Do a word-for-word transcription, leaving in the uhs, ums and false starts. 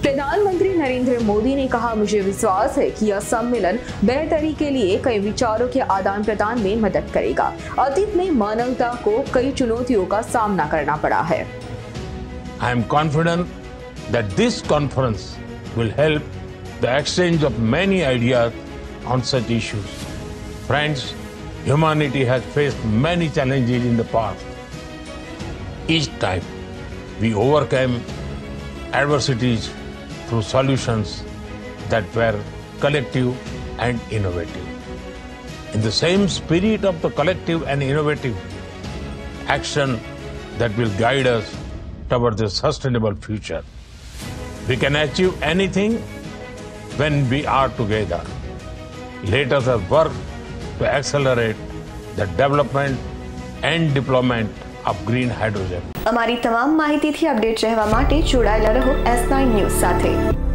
प्रधानमंत्री नरेंद्र मोदी ने कहा, मुझे विश्वास है कि यह सम्मेलन बेहतरी के लिए कई विचारों के आदान प्रदान में मदद करेगा। अतीत में मानवता को कई चुनौतियों का सामना करना पड़ा है। I am confident that this conference will help the exchange of many ideas on such issues. Friends, humanity has faced many challenges in the past. Each time we overcame adversities through solutions that were collective and innovative. In the same spirit of the collective and innovative action that will guide us towards a sustainable future. We can achieve anything when we are together. Let us work to accelerate the development and deployment of green hydrogen. અમારી તમામ માહિતીથી update રહેવા માટે જોડાયેલા રહો S nine news સાથે।